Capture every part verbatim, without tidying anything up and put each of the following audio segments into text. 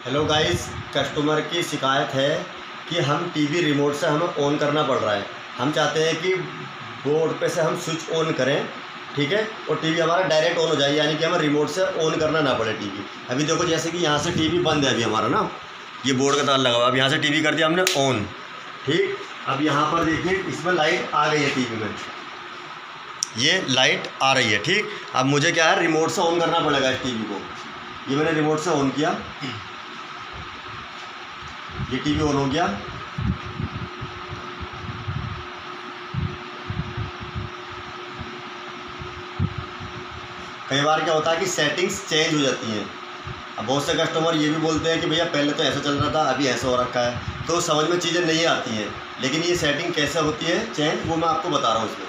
Hello guys, customer की शिकायत है कि हम टीवी रिमोट से हमें ऑन करना पड़ रहा है। हम चाहते हैं कि बोर्ड पे से हम स्विच ऑन करें, ठीक है, और टीवी हमारा डायरेक्ट ऑन हो जाए, यानी कि हमें रिमोट से ऑन करना ना पड़े टीवी। अभी देखो, जैसे कि यहाँ से टीवी बंद है अभी हमारा ना, ये बोर्ड का तार लगा हुआ। अब यहाँ से टीवी कर दिया हमने ऑन, ठीक। अब यहाँ पर देखिए, इसमें लाइट आ गई है टीवी में, ये लाइट आ रही है, ठीक। अब मुझे क्या है, रिमोट से ऑन करना पड़ेगा इस टीवी को। ये मैंने रिमोट से ऑन किया, ये टीवी ऑन हो गया। कई बार क्या होता है कि सेटिंग्स चेंज हो जाती हैं। अब बहुत से कस्टमर ये भी बोलते हैं कि भैया पहले तो ऐसा चल रहा था, अभी ऐसा हो रखा है, तो समझ में चीज़ें नहीं आती हैं। लेकिन ये सेटिंग कैसे होती है चेंज, वो मैं आपको बता रहा हूँ इसमें।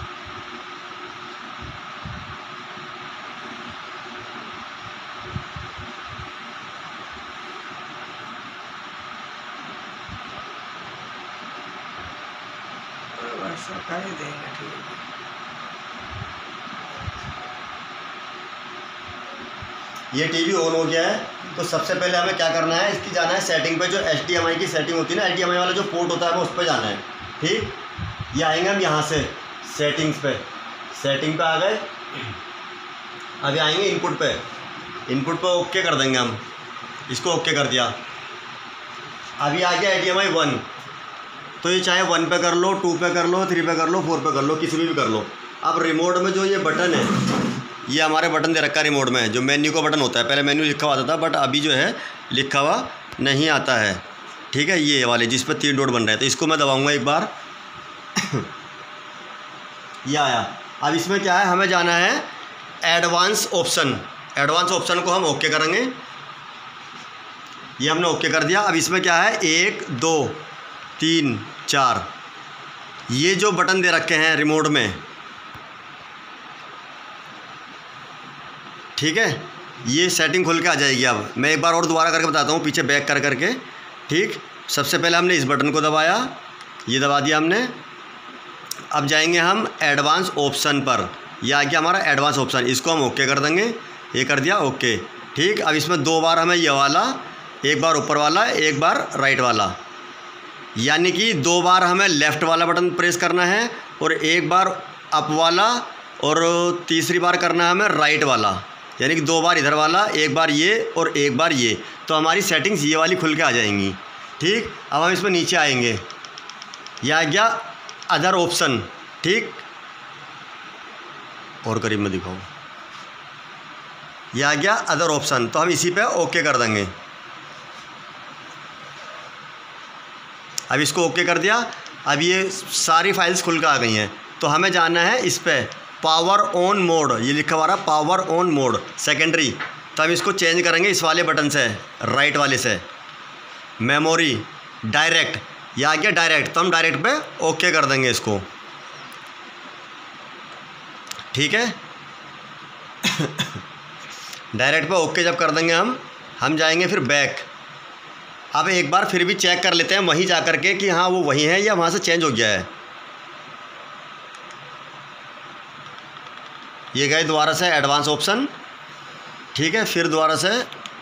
कर ही देंगे, ठीक है। ये टीवी ऑन हो गया है, तो सबसे पहले हमें क्या करना है, इसकी जाना है सेटिंग पे। जो एच डी एम आई की सेटिंग होती है ना, एच डी एम आई वाला जो पोर्ट होता है, हमें उस पर जाना है, ठीक। ये आएंगे हम यहाँ से सेटिंग्स पे, सेटिंग पे आ गए। अभी आएंगे इनपुट पे, इनपुट पे ओके कर देंगे हम, इसको ओके कर दिया। अभी आ गया H D M I one, तो ये चाहे वन पे कर लो, टू पे कर लो, थ्री पे कर लो, फोर पे कर लो, किसी में भी कर लो। अब रिमोट में जो ये बटन है, ये हमारे बटन दे रखा है रिमोट में, जो मेन्यू का बटन होता है। पहले मेन्यू लिखा हुआ आता था, बट अभी जो है लिखा हुआ नहीं आता है, ठीक है। ये वाले जिस पर तीन डॉट बन रहे हैं, तो इसको मैं दबाऊंगा एक बार। ये आया। अब इसमें क्या है, हमें जाना है एडवांस ऑप्शन। एडवांस ऑप्शन को हम ओके करेंगे, ये हमने ओके कर दिया। अब इसमें क्या है, एक दो तीन चार, ये जो बटन दे रखे हैं रिमोट में, ठीक है, ये सेटिंग खुल के आ जाएगी। अब मैं एक बार और दोबारा करके बताता हूँ, पीछे बैक कर करके, ठीक। सबसे पहले हमने इस बटन को दबाया, ये दबा दिया हमने। अब जाएंगे हम एडवांस ऑप्शन पर, ये आ गया हमारा एडवांस ऑप्शन, इसको हम ओके कर देंगे। ये कर दिया ओके, ठीक। अब इसमें दो बार हमें ये वाला, एक बार ऊपर वाला, एक बार राइट वाला, यानी कि दो बार हमें लेफ़्ट वाला बटन प्रेस करना है, और एक बार अप वाला, और तीसरी बार करना है हमें राइट वाला, यानी कि दो बार इधर वाला, एक बार ये और एक बार ये। तो हमारी सेटिंग्स ये वाली खुल के आ जाएंगी, ठीक। अब हम इसमें नीचे आएंगे, यह आ गया अदर ऑप्शन, ठीक। और करीब में दिखाऊँ, यह आ गया अदर ऑप्शन, तो हम इसी पे ओके कर देंगे। अब इसको ओके कर दिया। अब ये सारी फाइल्स खुल कर आ गई हैं, तो हमें जाना है इस पे पावर ऑन मोड, ये लिखा हुआ रहा पावर ऑन मोड सेकेंडरी। तो हम इसको चेंज करेंगे इस वाले बटन से, राइट वाले से। मेमोरी डायरेक्ट, ये आ गया डायरेक्ट, तो हम डायरेक्ट पे ओके कर देंगे इसको, ठीक है। डायरेक्ट पे ओके जब कर देंगे हम हम जाएंगे फिर बैक। अब एक बार फिर भी चेक कर लेते हैं वहीं जा कर के कि हाँ वो वहीं है या वहाँ से चेंज हो गया है। ये गए दोबारा से एडवांस ऑप्शन, ठीक है। फिर दोबारा से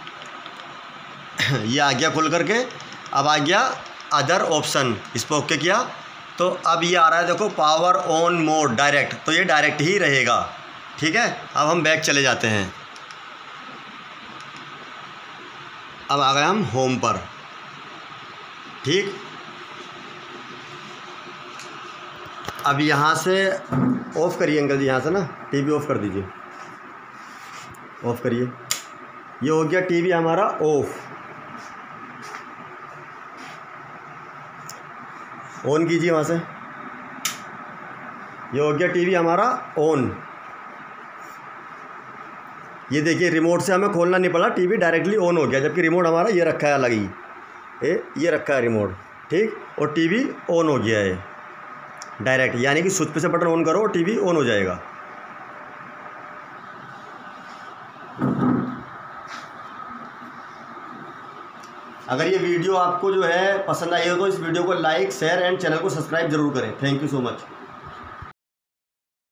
ये आ गया खुल करके। अब आ गया अदर ऑप्शन, इस पर ओके किया, तो अब ये आ रहा है देखो पावर ऑन मोड डायरेक्ट, तो ये डायरेक्ट ही रहेगा, ठीक है। अब हम बैक चले जाते हैं। अब आ गए हम होम पर, ठीक। अब यहाँ से ऑफ़ करिए अंकल जी, यहाँ से ना टीवी ऑफ़ कर दीजिए, ऑफ़ करिए। ये हो गया टीवी हमारा ऑफ। ऑन कीजिए वहाँ से, ये हो गया टीवी हमारा ऑन। ये देखिए रिमोट से हमें खोलना नहीं पड़ा, टीवी डायरेक्टली ऑन हो गया, जबकि रिमोट हमारा ये रखा है अलग ही, ये ये रखा है रिमोट, ठीक। और टीवी ऑन हो गया है डायरेक्ट, यानी कि स्विच पे से बटन ऑन करो और टीवी ऑन हो जाएगा। अगर ये वीडियो आपको जो है पसंद आई हो, तो इस वीडियो को लाइक, शेयर एंड चैनल को सब्सक्राइब जरूर करें। Thank you so much.